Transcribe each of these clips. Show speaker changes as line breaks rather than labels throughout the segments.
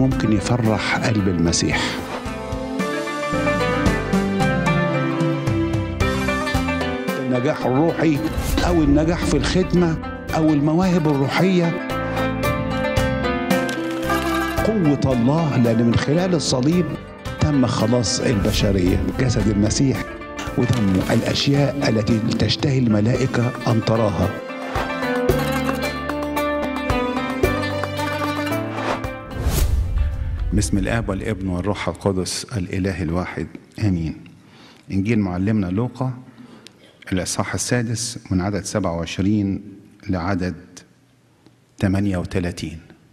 ممكن يفرح قلب المسيح. النجاح الروحي أو النجاح في الخدمة أو المواهب الروحية قوة الله، لأن من خلال الصليب تم خلاص البشرية. جسد المسيح ودمه الأشياء التي تشتهي الملائكة أن تراها. بسم الآب والابن والروح القدس الإله الواحد آمين. إنجيل معلمنا لوقا الإصحاح السادس من عدد 27 لعدد 38.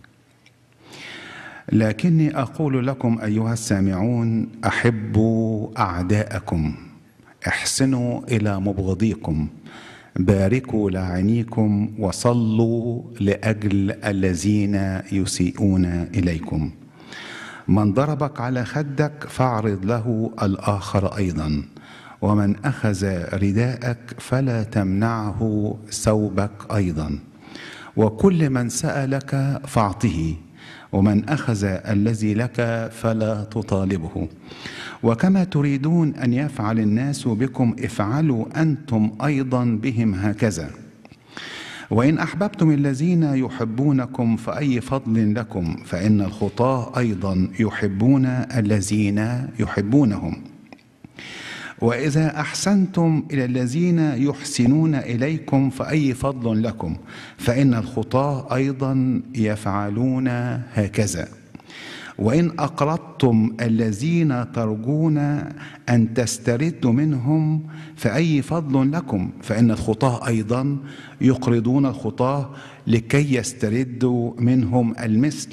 لكني أقول لكم أيها السامعون، أحبوا أعداءكم، احسنوا إلى مبغضيكم، باركوا لاعنيكم، وصلوا لأجل الذين يسيئون إليكم. من ضربك على خدك فاعرض له الآخر أيضا، ومن أخذ رداءك فلا تمنعه ثوبك أيضا، وكل من سألك فاعطه، ومن أخذ الذي لك فلا تطالبه. وكما تريدون أن يفعل الناس بكم افعلوا أنتم أيضا بهم هكذا. وإن أحببتم الذين يحبونكم فأي فضل لكم، فإن الخطاة أيضا يحبون الذين يحبونهم. وإذا أحسنتم إلى الذين يحسنون إليكم فأي فضل لكم، فإن الخطاة أيضا يفعلون هكذا. وإن أقرضتم الذين ترجون أن تستردوا منهم فأي فضل لكم، فإن الخطاة أيضا يقرضون الخطاة لكي يستردوا منهم المثل.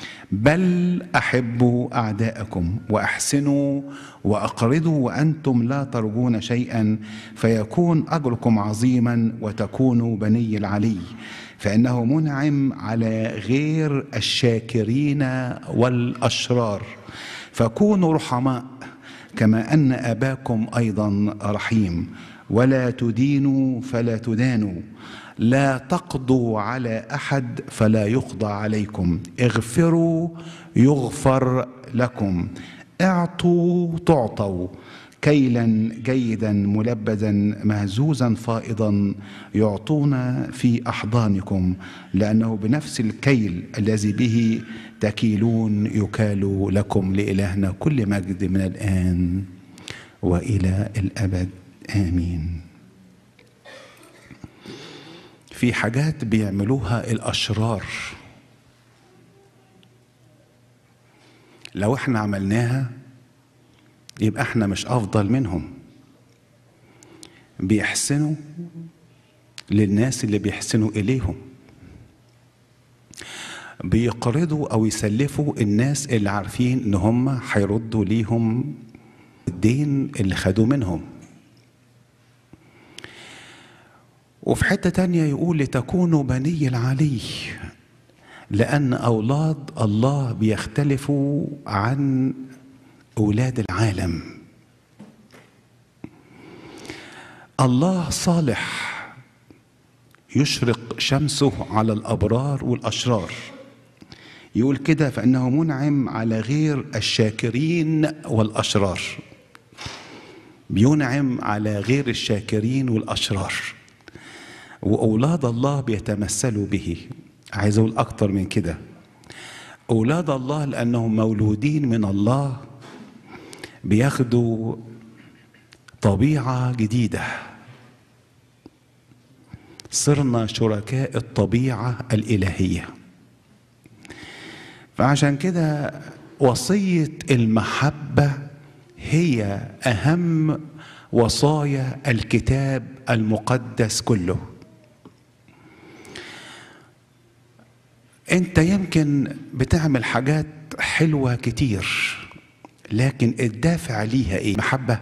بل أحبوا أعداءكم وأحسنوا وأقرضوا وأنتم لا ترجون شيئا، فيكون أجركم عظيما وتكونوا بني العلي، فإنه منعم على غير الشاكرين والأشرار. فكونوا رحماء كما أن أباكم أيضا رحيم. ولا تدينوا فلا تدانوا، لا تقضوا على أحد فلا يقضى عليكم، اغفروا يغفر لكم، اعطوا تعطوا، كيلا جيدا ملبدا مهزوزا فائضا يعطون في أحضانكم، لأنه بنفس الكيل الذي به تكيلون يكال لكم. لإلهنا كل مجد من الآن وإلى الأبد آمين. في حاجات بيعملوها الأشرار لو احنا عملناها يبقى احنا مش أفضل منهم. بيحسنوا للناس اللي بيحسنوا إليهم، بيقرضوا أو يسلفوا الناس اللي عارفين إن هم هيردوا ليهم الدين اللي خدوا منهم. وفي حتة تانية يقول لتكونوا بني العلي، لأن أولاد الله بيختلفوا عن أولاد العالم. الله صالح يشرق شمسه على الأبرار والأشرار، يقول كده فإنه منعم على غير الشاكرين والأشرار. بينعم على غير الشاكرين والأشرار، وأولاد الله بيتمثلوا به. عايز أقول أكتر من كده، أولاد الله لأنهم مولودين من الله بياخدوا طبيعة جديدة، صرنا شركاء الطبيعة الإلهية. فعشان كده وصية المحبة هي أهم وصايا الكتاب المقدس كله. انت يمكن بتعمل حاجات حلوة كتير، لكن الدافع ليها ايه؟ محبة.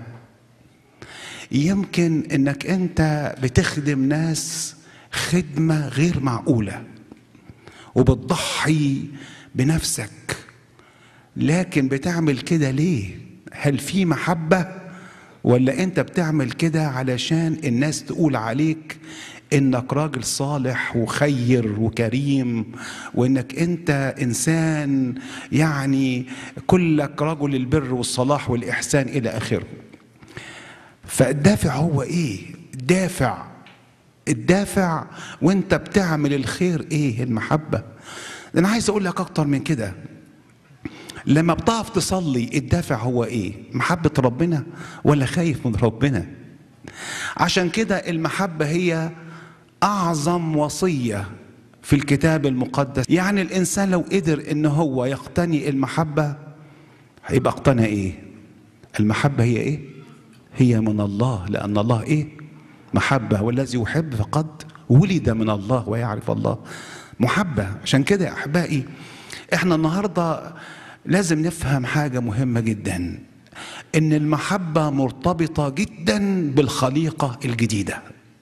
يمكن انك انت بتخدم ناس خدمة غير معقولة وبتضحي بنفسك، لكن بتعمل كده ليه؟ هل في محبة ولا انت بتعمل كده علشان الناس تقول عليك انك راجل صالح وخير وكريم، وانك انت انسان يعني كلك رجل البر والصلاح والاحسان الى اخره؟ فالدافع هو ايه؟ الدافع وانت بتعمل الخير ايه؟ المحبة. انا عايز اقول لك اكتر من كده، لما بتقف تصلي الدافع هو ايه؟ محبة ربنا ولا خايف من ربنا؟ عشان كده المحبة هي اعظم وصية في الكتاب المقدس. يعني الانسان لو قدر ان هو يقتني المحبة هيبقى اقتنى ايه؟ المحبة هي ايه؟ هي من الله، لان الله ايه؟ محبة، والذي يحب فقد ولد من الله ويعرف الله. محبة. عشان كده يا احبائي احنا النهاردة لازم نفهم حاجة مهمة جدا، ان المحبة مرتبطة جدا بالخليقة الجديدة.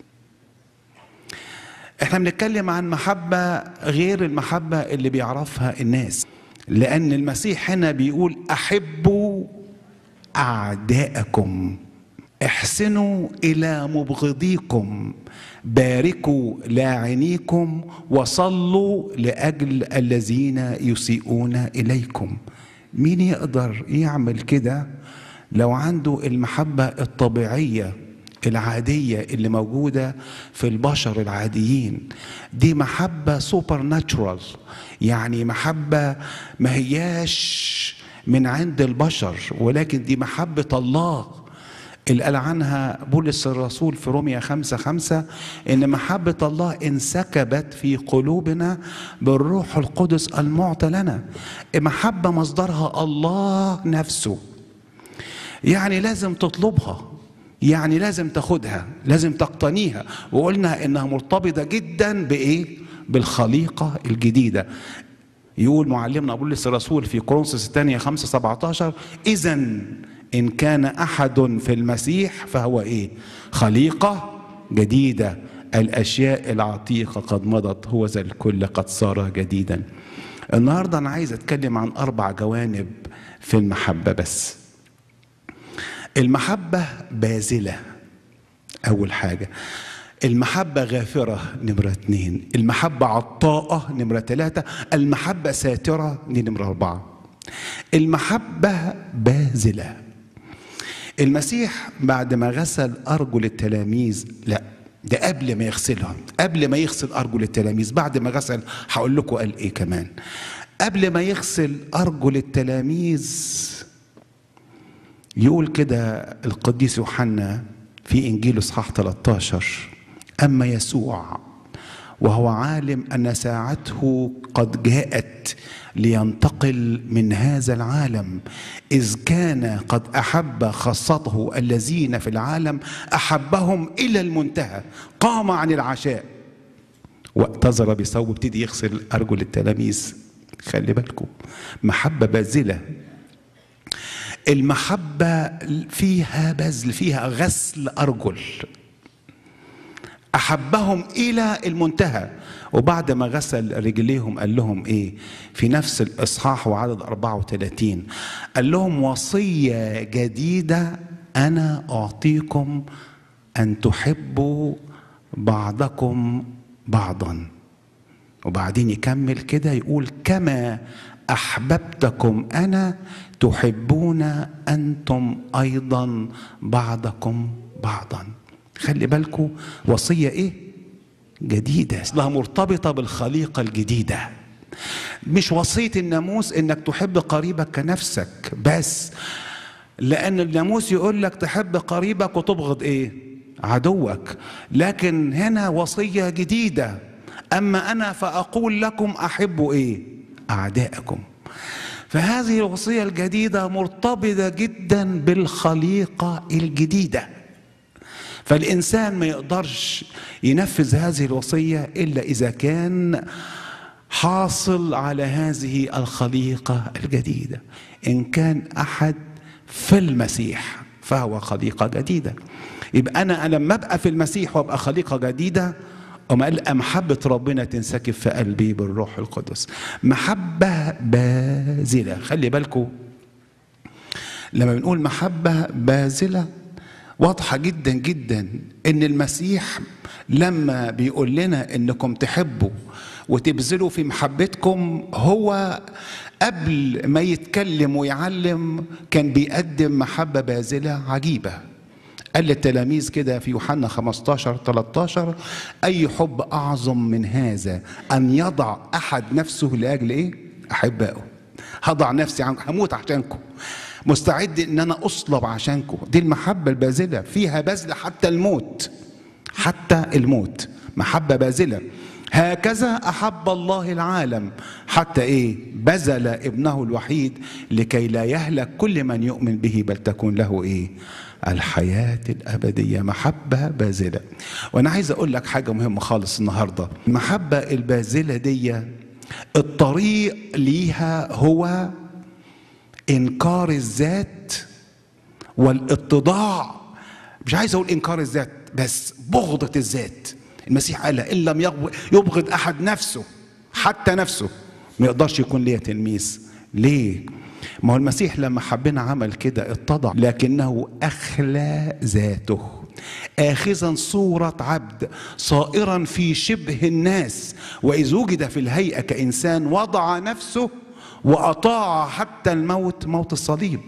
احنا بنتكلم عن محبة غير المحبة اللي بيعرفها الناس، لان المسيح هنا بيقول احبوا اعداءكم، احسنوا الى مبغضيكم، باركوا لاعنيكم، وصلوا لاجل الذين يسيئون اليكم. مين يقدر يعمل كده لو عنده المحبة الطبيعية العادية اللي موجودة في البشر العاديين؟ دي محبة سوبر ناتشورال، يعني محبة ما هياش من عند البشر، ولكن دي محبة الله اللي قال عنها بولس الرسول في رومية 5:5 إن محبة الله انسكبت في قلوبنا بالروح القدس المعطى لنا. محبة مصدرها الله نفسه، يعني لازم تطلبها، يعني لازم تاخدها، لازم تقتنيها. وقلنا إنها مرتبطة جدا بإيه؟ بالخليقة الجديدة. يقول معلمنا بولس الرسول في كورنثوس الثانية 5:17 إذن إن كان أحد في المسيح فهو إيه؟ خليقة جديدة، الأشياء العتيقة قد مضت، هو ذا الكل قد صار جديدا. النهاردة أنا عايز أتكلم عن 4 جوانب في المحبة بس. المحبة باذلة، أول حاجة. المحبة غافرة، نمرة 2. المحبة عطاءة، نمرة 3. المحبة ساترة، دي نمرة 4. المحبة باذلة. المسيح بعد ما غسل أرجل التلاميذ، لا ده قبل ما يغسلها، قبل ما يغسل أرجل التلاميذ، بعد ما غسل هقول لكم قال إيه كمان. قبل ما يغسل أرجل التلاميذ يقول كده القديس يوحنا في إنجيل إصحاح 13: أما يسوع وهو عالم أن ساعته قد جاءت لينتقل من هذا العالم، إذ كان قد أحب خاصته الذين في العالم أحبهم إلى المنتهى، قام عن العشاء واعتذر بثوبه، ابتدي يغسل أرجل التلاميذ. خلي بالكم، محبة باذلة. المحبة فيها بذل، فيها غسل أرجل. أحبهم إلى المنتهى. وبعد ما غسل رجليهم قال لهم إيه في نفس الإصحاح وعدد 34؟ قال لهم وصية جديدة أنا أعطيكم، أن تحبوا بعضكم بعضا. وبعدين يكمل كده يقول كما أحببتكم أنا تحبون أنتم أيضا بعضكم بعضا. خلي بالكم، وصية إيه؟ جديدة، لها مرتبطة بالخليقة الجديدة. مش وصية الناموس إنك تحب قريبك كنفسك بس، لأن الناموس يقول لك تحب قريبك وتبغض إيه؟ عدوك. لكن هنا وصية جديدة: أما أنا فأقول لكم أحبوا إيه؟ أعداءكم. فهذه الوصية الجديدة مرتبطة جدا بالخليقة الجديدة. فالإنسان ما يقدرش ينفذ هذه الوصية إلا إذا كان حاصل على هذه الخليقة الجديدة. إن كان أحد في المسيح فهو خليقة جديدة. يبقى أنا لما أبقى في المسيح وأبقى خليقة جديدة، وما ألقى محبة ربنا تنسكب في قلبي بالروح القدس. محبة باذلة. خلي بالكم، لما بنقول محبة باذلة واضحة جدا جدا ان المسيح لما بيقول لنا انكم تحبوا وتبذلوا في محبتكم، هو قبل ما يتكلم ويعلم كان بيقدم محبة باذلة عجيبة. قال للتلاميذ كده في يوحنا 15-13: أي حب أعظم من هذا أن يضع أحد نفسه لأجل إيه؟ أحبائه. هضع نفسي عنكم، هموت عشانكم، مستعد إن أنا أصلب عشانكم. دي المحبة الباذلة، فيها بذل حتى الموت، حتى الموت، محبة باذلة. هكذا أحب الله العالم حتى إيه؟ بذل ابنه الوحيد لكي لا يهلك كل من يؤمن به بل تكون له إيه؟ الحياة الأبدية. محبة باذلة. وأنا عايز أقول لك حاجة مهمة خالص النهاردة. المحبة الباذلة دي الطريق ليها هو إنكار الذات والاتضاع. مش عايز أقول إنكار الذات بس، بغضة الذات. المسيح قال إن لم يبغض أحد نفسه، حتى نفسه، ما يقدرش يكون ليه تلميذ. ليه؟ ما هو المسيح لما حبنا عمل كده، اتضع لكنه أخلى ذاته، آخذا صورة عبد، صائرا في شبه الناس، وإذ وجد في الهيئة كإنسان وضع نفسه وأطاع حتى الموت، موت الصليب.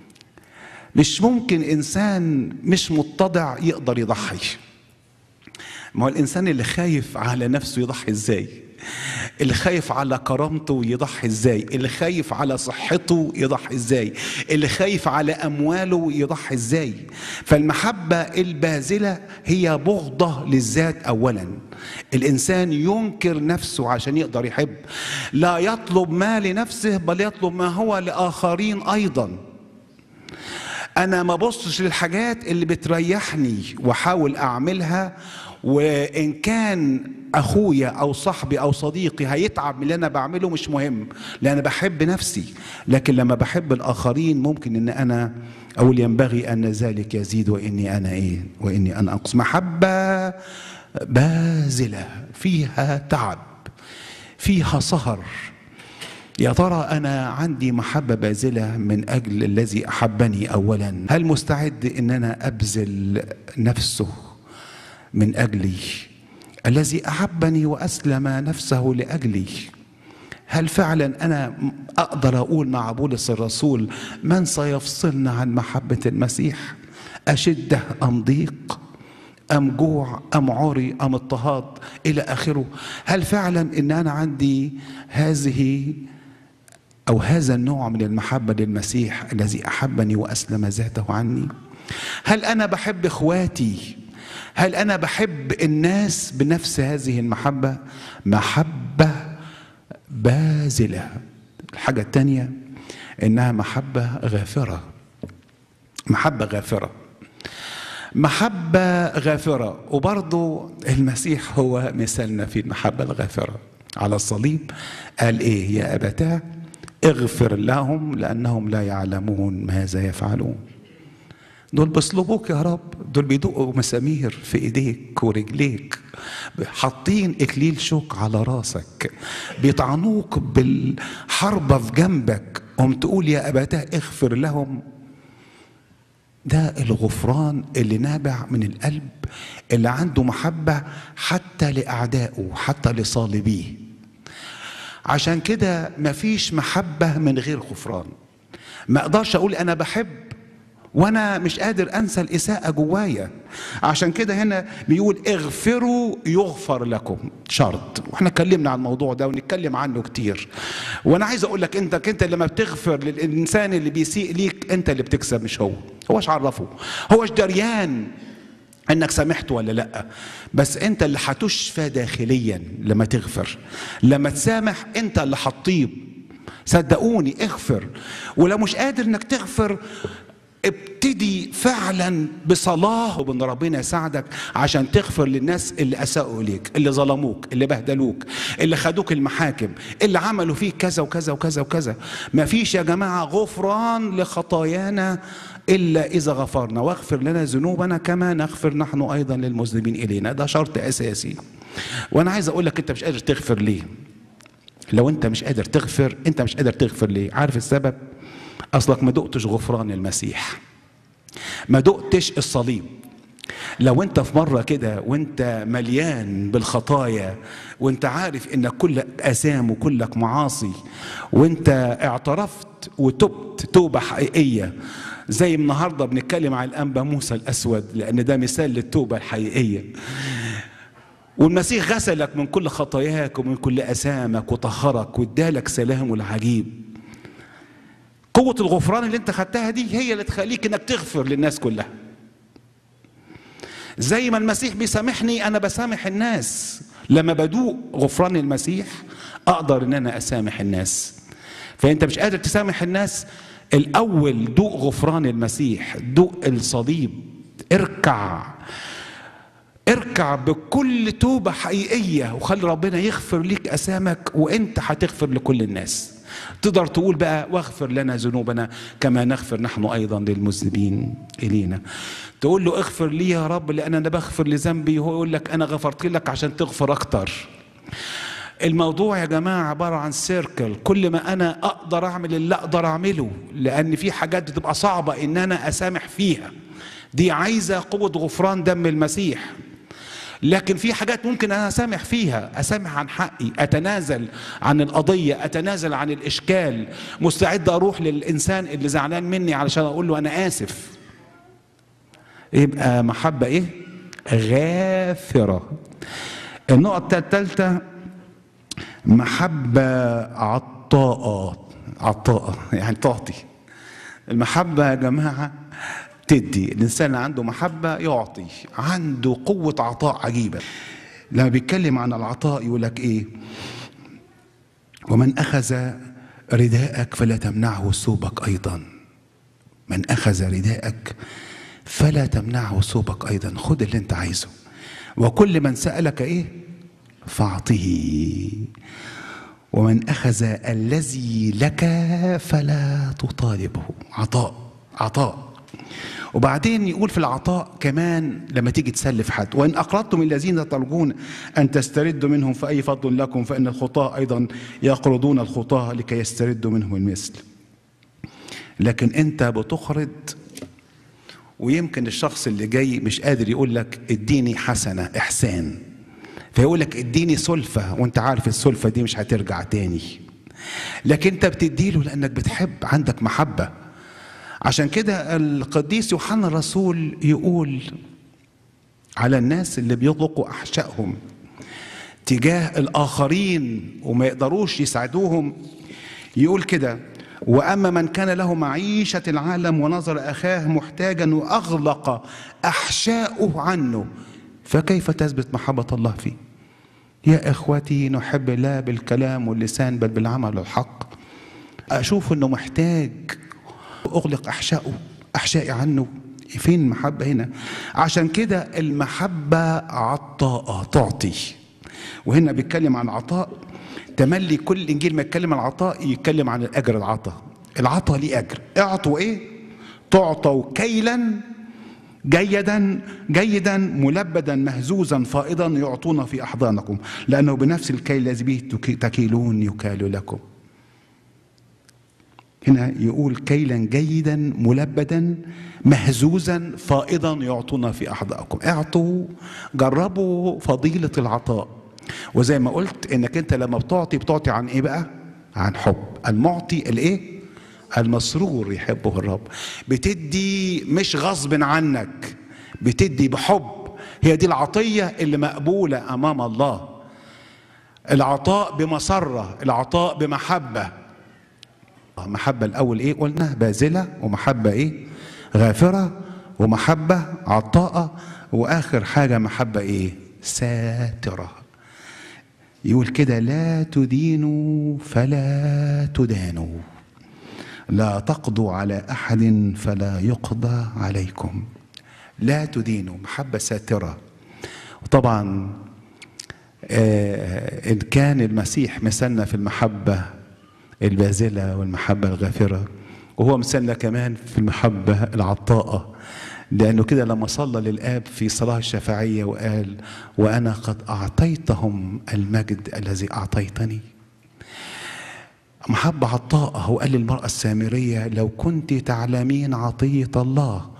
مش ممكن إنسان مش متضع يقدر يضحي. ما هو الإنسان اللي خايف على نفسه يضحي إزاي؟ اللي خايف على كرامته يضحي إزاي؟ اللي خايف على صحته يضحي إزاي؟ اللي خايف على أمواله يضحي إزاي؟ فالمحبة الباذلة هي بغضة للذات أولا. الإنسان ينكر نفسه عشان يقدر يحب، لا يطلب ما لنفسه بل يطلب ما هو لآخرين أيضا. أنا ما بصش للحاجات اللي بتريحني وحاول أعملها، وإن كان أخويا أو صاحبي أو صديقي هيتعب من اللي أنا بعمله مش مهم، لأن بحب نفسي. لكن لما بحب الآخرين ممكن إن أنا أقول ينبغي أن ذلك يزيد وإني أنا إيه؟ وإني أنا أنقص. محبة باذلة فيها تعب، فيها سهر. يا ترى أنا عندي محبة باذلة من أجل الذي أحبني أولا؟ هل مستعد إن أنا أبذل نفسه من أجلي، الذي أحبني وأسلم نفسه لأجلي؟ هل فعلا أنا أقدر أقول مع بولس الرسول: من سيفصلنا عن محبة المسيح؟ أشدة أم ضيق أم جوع أم عري أم اضطهاد إلى آخره؟ هل فعلا إن أنا عندي هذه أو هذا النوع من المحبة للمسيح الذي أحبني وأسلم ذاته عني؟ هل أنا بحب إخواتي؟ هل أنا بحب الناس بنفس هذه المحبة؟ محبة باذلة. الحاجة الثانية إنها محبة غافرة. محبة غافرة، محبة غافرة. وبرضو المسيح هو مثالنا في المحبة الغافرة. على الصليب قال إيه؟ يا أبتاه اغفر لهم لأنهم لا يعلمون ماذا يفعلون. دول بيصلبوك يا رب، دول بيدقوا مسامير في ايديك ورجليك، حاطين اكليل شوك على راسك، بيطعنوك بالحربة في جنبك، قوم تقول يا أبتاه اغفر لهم. ده الغفران اللي نابع من القلب، اللي عنده محبة حتى لأعدائه، حتى لصالبيه. عشان كده مفيش محبة من غير غفران. ما اقدرش اقول انا بحب وانا مش قادر انسى الاساءة جوايا. عشان كده هنا بيقول اغفروا يغفر لكم، شرط. واحنا اتكلمنا عن الموضوع ده ونتكلم عنه كتير. وانا عايز اقول لك انت لما بتغفر للانسان اللي بيسيء ليك، انت اللي بتكسب مش هو. هوش عرفه، هوش دريان انك سامحته ولا لا، بس انت اللي هتشفى داخليا لما تغفر. لما تسامح انت اللي هتطيب. صدقوني اغفر. ولو مش قادر انك تغفر، ابتدي فعلا بصلاة وبن ربنا يساعدك عشان تغفر للناس اللي اساءوا اليك، اللي ظلموك، اللي بهدلوك، اللي خدوك المحاكم، اللي عملوا فيك كذا وكذا وكذا وكذا. ما فيش يا جماعة غفران لخطايانا إلا إذا غفرنا. واغفر لنا ذنوبنا كما نغفر نحن أيضا للمذنبين إلينا. ده شرط أساسي. وأنا عايز أقول لك أنت مش قادر تغفر ليه؟ لو أنت مش قادر تغفر، أنت مش قادر تغفر ليه؟ عارف السبب؟ أصلك ما دقتش غفران المسيح. ما دقتش الصليب. لو انت في مرة كده وانت مليان بالخطايا وانت عارف انك كلك اثام وكلك معاصي، وانت اعترفت وتبت توبة حقيقية، زي النهاردة بنتكلم عن الأنبا موسى الأسود لأن ده مثال للتوبة الحقيقية، والمسيح غسلك من كل خطاياك ومن كل أثامك وطهرك وادالك سلامه العجيب. قوة الغفران اللي انت خدتها دي هي اللي تخليك انك تغفر للناس كلها. زي ما المسيح بيسامحني انا بسامح الناس، لما بدوق غفران المسيح اقدر ان انا اسامح الناس. فانت مش قادر تسامح الناس، الاول دوق غفران المسيح، دوق الصليب، اركع بكل توبة حقيقية وخلي ربنا يغفر ليك أثامك، وانت هتغفر لكل الناس. تقدر تقول بقى واغفر لنا ذنوبنا كما نغفر نحن أيضا للمذنبين إلينا. تقول له اغفر لي يا رب لأن أنا بغفر لذنبي، وهو يقول لك أنا غفرت لك عشان تغفر أكتر. الموضوع يا جماعة عبارة عن سيركل، كل ما أنا أقدر أعمل اللي أقدر أعمله، لأن في حاجات بتبقى صعبة إن أنا أسامح فيها، دي عايزة قوة غفران دم المسيح. لكن في حاجات ممكن أنا أسامح فيها، أسامح عن حقي، أتنازل عن القضية، أتنازل عن الإشكال، مستعد أروح للإنسان اللي زعلان مني علشان أقول له أنا آسف. يبقى محبة إيه؟ غافرة. النقطة الثالثة محبة عطاءة يعني تعطي. المحبة يا جماعة تدي. الإنسان اللي عنده محبة يعطي، عنده قوة عطاء عجيبة. لما بيتكلم عن العطاء يقول لك إيه؟ ومن أخذ رداءك فلا تمنعه ثوبك أيضا. من أخذ رداءك فلا تمنعه ثوبك أيضا. خد اللي أنت عايزه، وكل من سألك إيه؟ فأعطه. ومن أخذ الذي لك فلا تطالبه. عطاء. وبعدين يقول في العطاء كمان لما تيجي تسلف حد، وإن أقرضتم الذين ترجون أن تستردوا منهم فأي فضل لكم، فإن الخطاة أيضا يقرضون الخطاة لكي يستردوا منهم المثل. لكن أنت بتقرض ويمكن الشخص اللي جاي مش قادر يقول لك اديني حسنة إحسان، فيقول لك اديني سلفة، وانت عارف السلفة دي مش هترجع تاني. لكن انت بتديله لأنك بتحب، عندك محبة. عشان كده القديس يوحنا الرسول يقول على الناس اللي بيطلقوا أحشائهم تجاه الآخرين وما يقدروش يساعدوهم، يقول كده: وأما من كان له معيشة العالم ونظر أخاه محتاجا وأغلق أحشاؤه عنه، فكيف تثبت محبة الله فيه؟ يا إخوتي، نحب الله بالكلام واللسان بل بالعمل والحق. أشوف أنه محتاج أغلق أحشائي عنه. فين المحبة هنا؟ عشان كده المحبة عطاء، تعطي. وهنا بيتكلم عن عطاء تملي. كل إنجيل ما يتكلم عن العطاء يتكلم عن الأجر. العطاء ليه أجر. اعطوا إيه؟ تعطوا كيلا جيدا ملبدا مهزوزا فائضا يعطون في أحضانكم، لأنه بنفس الكيل الذي به تكيلون يكال لكم. هنا يقول كيلا جيدا ملبدا مهزوزا فائضا يعطون في أحضانكم. اعطوا، جربوا فضيلة العطاء. وزي ما قلت انك انت لما بتعطي عن ايه بقى؟ عن حب. المعطي الايه؟ المسرور يحبه الرب. بتدي مش غصب عنك، بتدي بحب. هي دي العطية اللي مقبولة أمام الله. العطاء بمسرة، العطاء بمحبة. محبة الأول إيه قلنا؟ باذلة، ومحبة إيه؟ غافرة، ومحبة عطاءة، وآخر حاجة محبة إيه؟ ساترة. يقول كده: لا تدينوا فلا تدانوا، لا تقضوا على أحد فلا يقضى عليكم. لا تدينوا، محبة ساترة. وطبعا إن كان المسيح مثلنا في المحبة الباذلة والمحبة الغافرة، وهو مثلنا كمان في المحبة العطاءة، لأنه كده لما صلى للآب في صلاة الشفاعية وقال: وأنا قد أعطيتهم المجد الذي أعطيتني. محبة عطاءة. هو قال للمرأة السامرية: لو كنت تعلمين عطية الله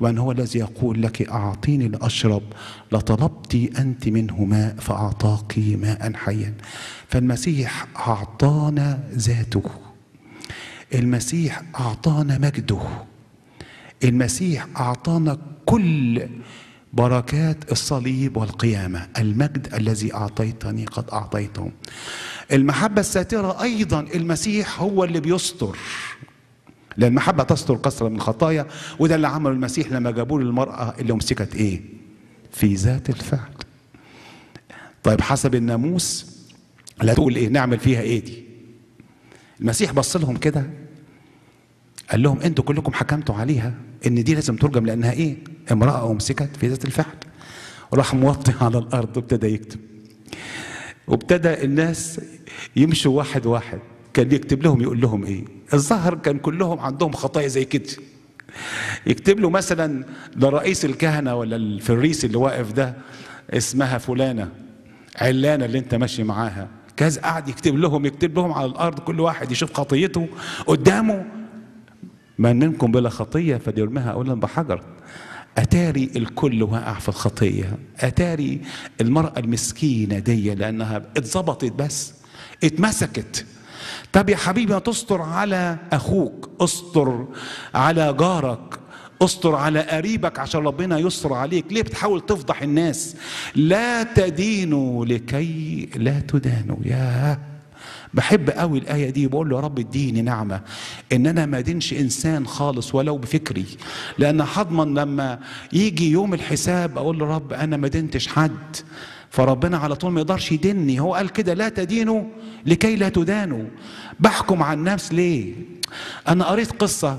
وأن هو الذي يقول لك أعطيني لأشرب، لطلبت أنت منه ماء فأعطاك ماء حيا. فالمسيح أعطانا ذاته، المسيح أعطانا مجده، المسيح أعطانا كل بركات الصليب والقيامة. المجد الذي أعطيتني قد أعطيته. المحبة الساترة أيضا المسيح هو اللي بيستر، لأن المحبة تستر كثرة من الخطايا، وده اللي عمله المسيح لما جابوا له المرأة اللي مسكت إيه؟ في ذات الفعل. طيب حسب الناموس لا تقول إيه؟ نعمل فيها إيه دي؟ المسيح بص لهم كده قال لهم أنتوا كلكم حكمتوا عليها إن دي لازم ترجم لأنها إيه؟ امرأة ومسكت في ذات الفعل. وراح موطي على الأرض وابتدى يكتب، وابتدى الناس يمشوا واحد واحد. كان بيكتب لهم يقول لهم ايه؟ الظاهر كان كلهم عندهم خطايا زي كده. يكتب له مثلا لرئيس الكهنة ولا الفريس اللي واقف ده اسمها فلانة علانة اللي انت ماشي معاها كذا، قاعد يكتب لهم على الارض، كل واحد يشوف خطيته قدامه. من منكم بلا خطية فليرميها اولا بحجر. أتاري الكل واقع في الخطية، أتاري المرأة المسكينة دي لأنها اتظبطت بس اتمسكت. طب يا حبيبي تستر على أخوك، استر على جارك، استر على قريبك عشان ربنا يستر عليك. ليه بتحاول تفضح الناس؟ لا تدينوا لكي لا تدانوا. يا بحب قوي الآية دي، بقول له يا رب اديني نعمة ان انا ما ادينش انسان خالص ولو بفكري، لان هضمن لما يجي يوم الحساب اقول له رب انا ما دينتش حد، فربنا على طول ما يقدرش يدني. هو قال كده لا تدينوا لكي لا تدانوا. بحكم عن النفس ليه؟ انا قريت قصة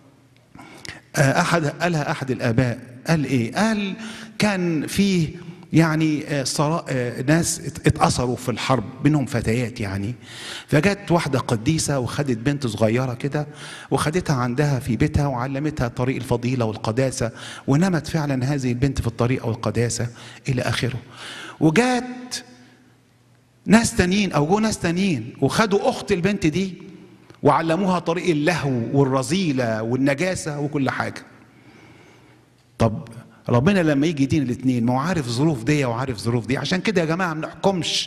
قالها احد الاباء. قال ايه؟ قال كان فيه يعني ناس اتأثروا في الحرب منهم فتيات يعني، فجت واحدة قديسة وخدت بنت صغيرة كده وخدتها عندها في بيتها وعلمتها طريق الفضيلة والقداسة، ونمت فعلا هذه البنت في الطريق والقداسة إلى آخره. وجات ناس تانيين أو جو ناس تانيين وخدوا أخت البنت دي وعلموها طريق اللهو والرذيلة والنجاسة وكل حاجة. طب ربنا لما يجي يدين الاثنين ما هو عارف ظروف دي وعارف ظروف دي. عشان كده يا جماعه ما نحكمش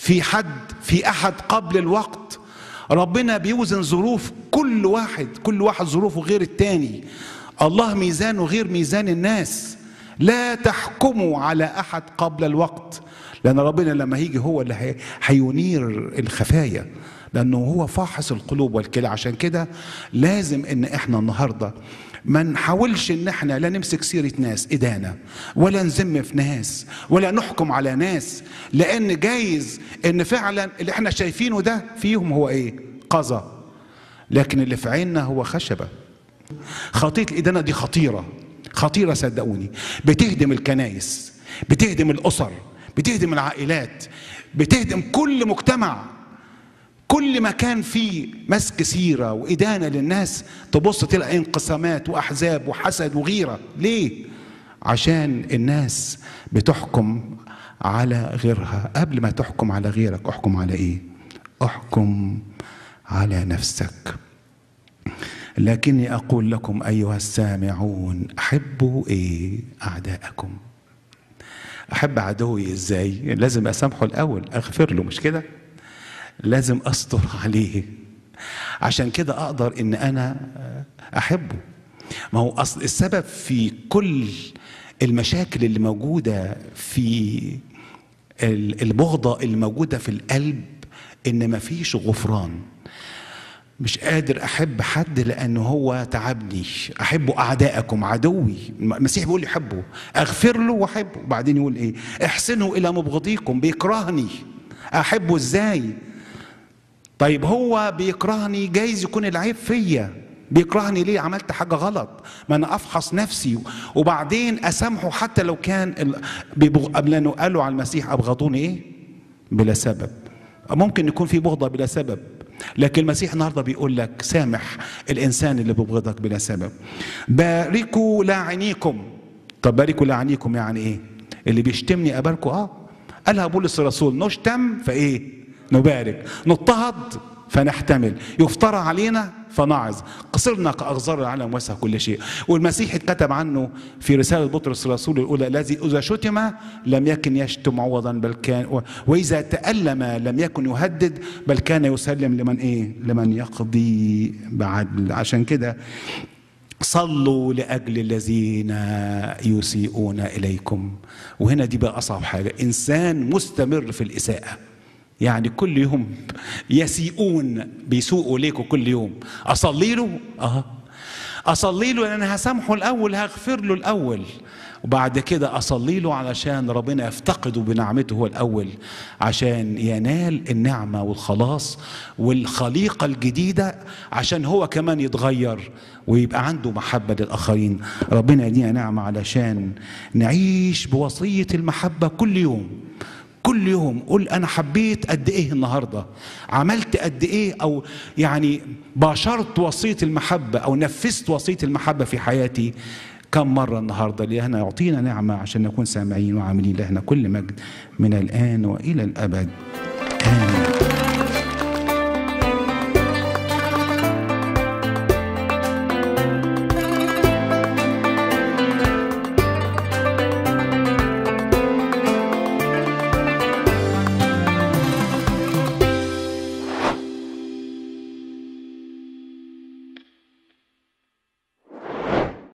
في احد قبل الوقت. ربنا بيوزن ظروف كل واحد ظروفه غير التاني. الله ميزانه غير ميزان الناس. لا تحكموا على احد قبل الوقت، لان ربنا لما هيجي هو اللي هينير الخفايا، لانه هو فاحص القلوب والكلى. عشان كده لازم ان احنا النهارده ما نحاولش ان احنا لا نمسك سيرة ناس ادانة، ولا نذم في ناس، ولا نحكم على ناس، لان جايز ان فعلا اللي احنا شايفينه ده فيهم هو ايه؟ قذى، لكن اللي في عيننا هو خشبة. خطية الادانة دي خطيرة صدقوني، بتهدم الكنائس، بتهدم الاسر، بتهدم العائلات، بتهدم كل مجتمع. كل ما كان فيه مسك سيرة وإدانة للناس تبص تلاقي انقسامات وأحزاب وحسد وغيرة. ليه؟ عشان الناس بتحكم على غيرها. قبل ما تحكم على غيرك احكم على إيه؟ احكم على نفسك. لكني أقول لكم أيها السامعون أحبوا إيه؟ أعداءكم. أحب عدوي إزاي؟ لازم أسامحه الأول، أغفر له، مش كده؟ لازم أستر عليه عشان كده أقدر إن أنا أحبه. ما هو أصل السبب في كل المشاكل اللي موجودة في البغضة اللي موجودة في القلب إن مفيش غفران. مش قادر أحب حد لأنه هو تعبني. أحبوا أعداءكم، عدوي. المسيح بيقول لي حبه، أغفر له وأحبه. وبعدين يقول إيه؟ احسنوا إلى مبغضيكم. بيكرهني أحبه إزاي؟ طيب هو بيكرهني، جايز يكون العيب فيا. بيكرهني ليه؟ عملت حاجة غلط. ما أنا أفحص نفسي وبعدين أسامحه حتى لو كان لأنه قالوا على المسيح أبغضوني إيه؟ بلا سبب. ممكن يكون في بغضة بلا سبب، لكن المسيح النهارده بيقول لك سامح الإنسان اللي بيبغضك بلا سبب. باركوا لاعنيكم. طب باركوا لاعنيكم يعني إيه؟ اللي بيشتمني أباركه؟ قالها بولس الرسول، نشتم فإيه؟ نبارك، نضطهد فنحتمل، يفترى علينا فنعظ، قصرنا كأغزار العالم وسع كل شيء. والمسيح اتكتب عنه في رسالة بطرس الرسول الأولى: الذي إذا شتم لم يكن يشتم عوضا، بل كان وإذا تألم لم يكن يهدد، بل كان يسلم لمن لمن يقضي بعدل. عشان كده صلوا لأجل الذين يسيئون إليكم. وهنا دي بقى أصعب حاجة، إنسان مستمر في الإساءة، يعني كل يوم يسيئون، بيسوءوا ليكوا كل يوم. أصلي له؟ أصلي له لأن أنا هسامحه الأول، هغفر له الأول، وبعد كده أصلي له علشان ربنا يفتقده بنعمته هو الأول، عشان ينال النعمة والخلاص والخليقة الجديدة، عشان هو كمان يتغير ويبقى عنده محبة للآخرين. ربنا يدينا نعمة علشان نعيش بوصية المحبة كل يوم. كل يوم قول أنا حبيت قد إيه النهاردة، عملت قد إيه، أو يعني باشرت وصية المحبة أو نفذت وصية المحبة في حياتي كم مرة النهاردة. لأنه يعطينا نعمة عشان نكون سامعين وعاملين. لهنا كل مجد من الآن وإلى الأبد، آمين.